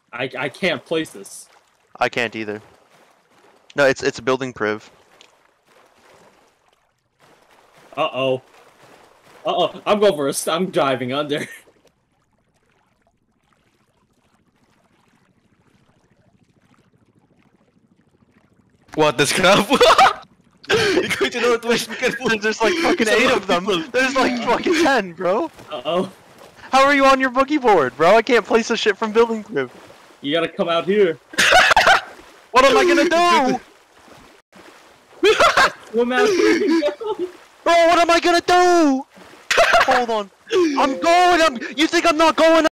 I can't place this. I can't either. No, it's a building priv. Uh-oh. Uh-oh. I'm going for I'm driving under. What the scrap? You're going to know what wish we can put. There's like fucking 8 of them. There's like fucking 10, bro. Uh-oh. How are you on your boogie board, bro? I can't place this shit from building priv. You gotta come out here. What am I gonna do? Swim out here. Bro, what am I gonna do? Hold on. I'm going. You think I'm not going?